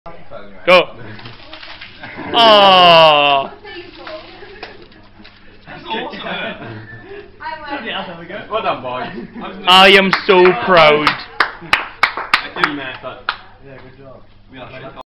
Go. Oh. That's awesome. Well done, boys. I am so proud. Thank you, man. Yeah, good job.